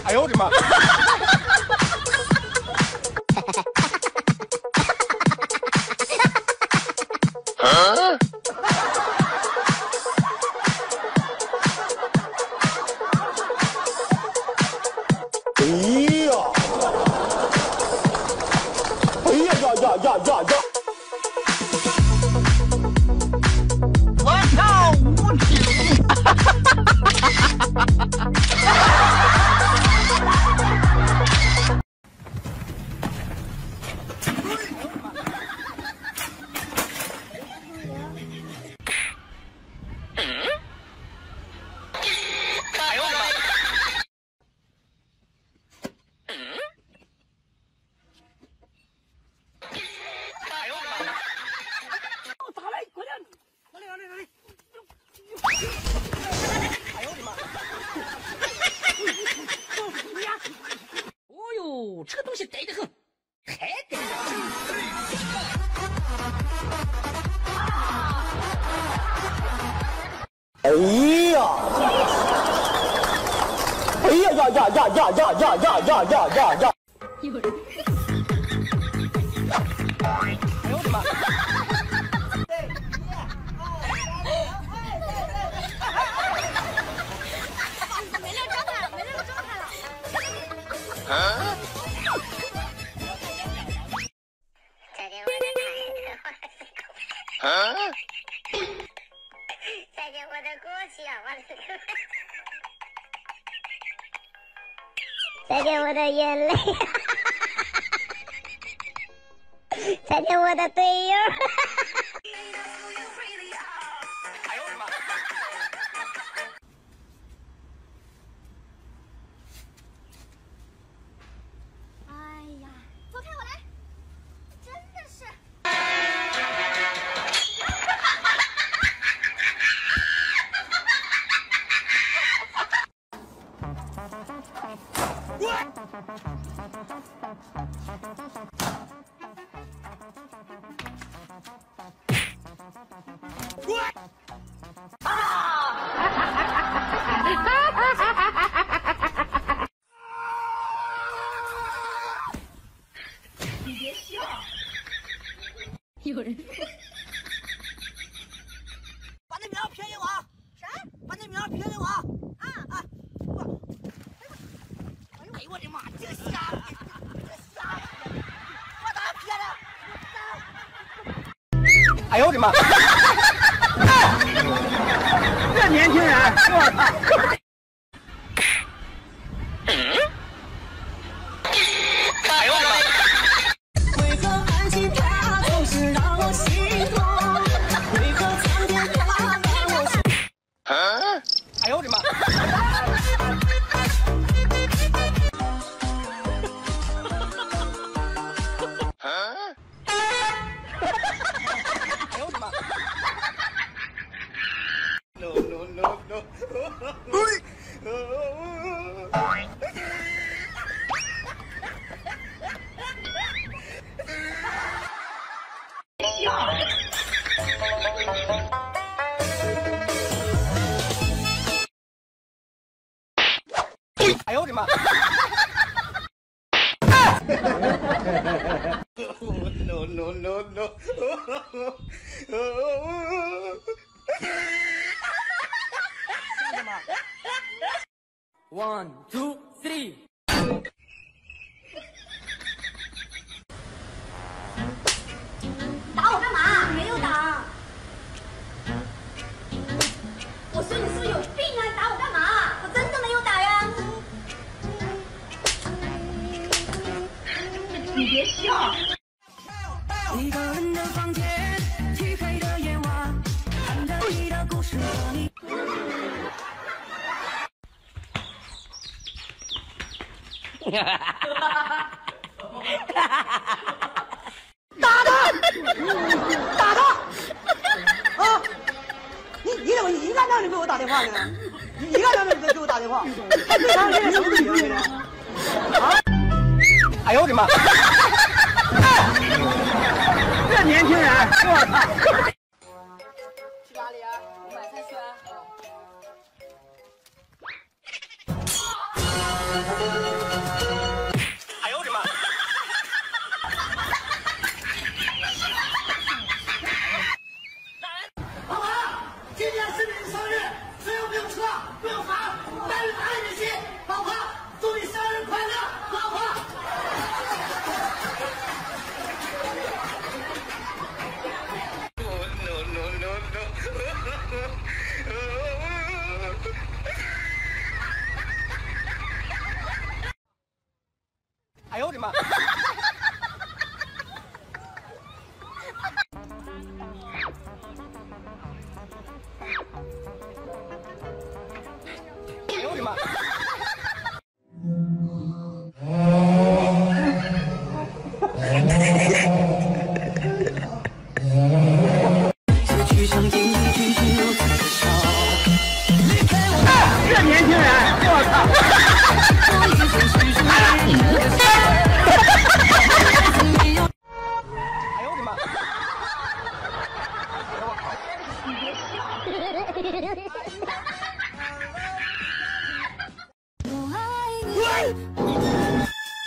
哎呦我的妈！ 我操，无耻！这个东西逮得很，还逮着。 哎呀！哎呀呀呀呀呀呀呀呀呀呀呀呀！ 有人。哎呦我的妈！ 没溜招他了，没溜招他了。 啊！啊！ 再见我的过去啊，我的再见我的眼泪，再见我的队友。 哎呦我的妈！ 哎呀，走开，我来！真的是。 你别笑。 有人。 把那苗撇给我。 啥？ 把那苗撇给我。啊！我。哎呦我的妈！这个瞎子，这瞎子，我咋撇的？哎呦我的妈！这年轻人，我操！哎呦我的妈！ 为何爱情它总是让我心痛？为何苍天它让我心啊！ 哎呦我的妈！ 啊！ 哎呦我的妈 ！No no no no！ 哎呦我的妈 ！No no no no！ 像什么 ？One, two, three。 打我干嘛？没有打。我说你是不是有病啊？打我干嘛？我真的没有打呀。 你别笑。 一个人的房间，漆黑的夜晚，看着你的故事和你。 打他！打他！啊！你怎么一个让你给我打电话呢？你一个让你给我打电话，他对方现在什么水平呢？啊！哎呦我的妈！这年轻人，我操！ 去哪里啊？我买菜去啊。 哎呦我的妈！ 老婆，今天是你的生日，只有没有车，没有房，带着爱的心，老婆，祝你生日快乐，老婆。 哎呦我的妈！哎呦我的妈！ 去上经历剧情如此的少。 这年轻人，我操！哎呦我的妈！ 我爱你。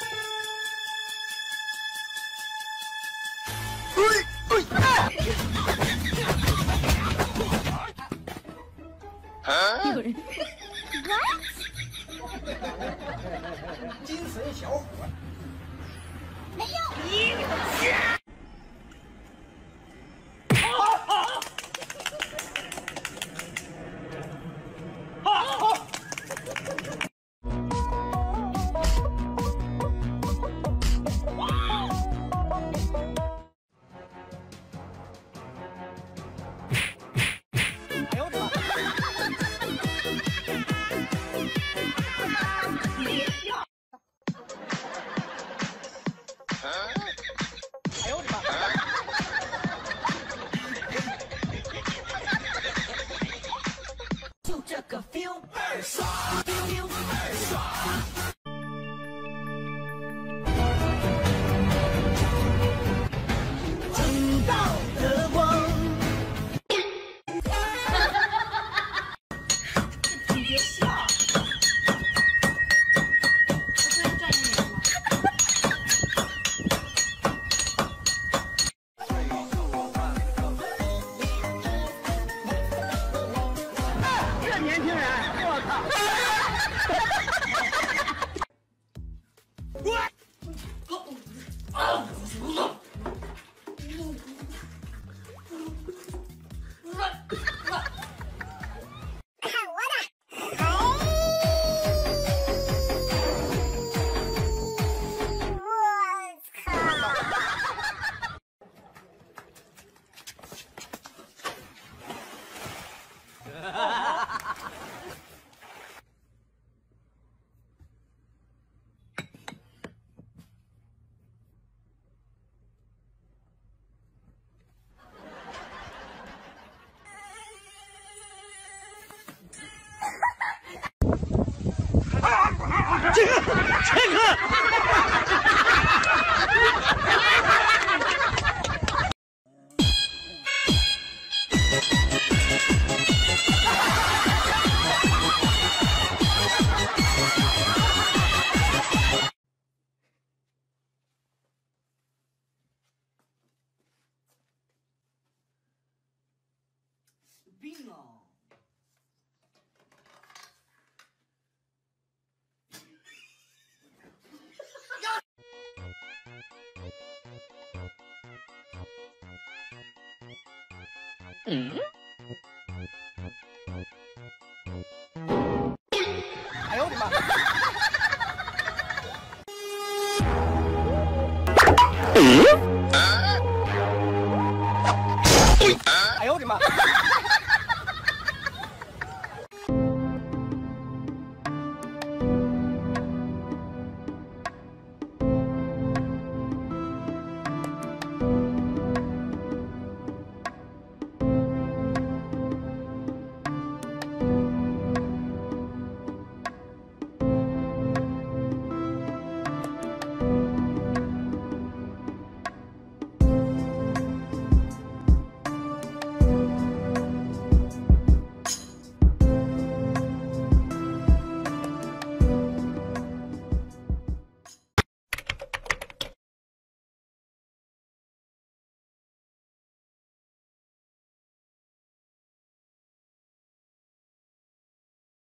有人。 精神小伙。 没有。 哎呦我的妈！哎呦我的妈！ 就这个 feel 倍儿爽 ，feel 倍儿爽。正道的光。 你别笑。我突然转一眼吗？ 这年轻人，我操！ 看我的！我操！ 病啊！ 哎呦我的妈！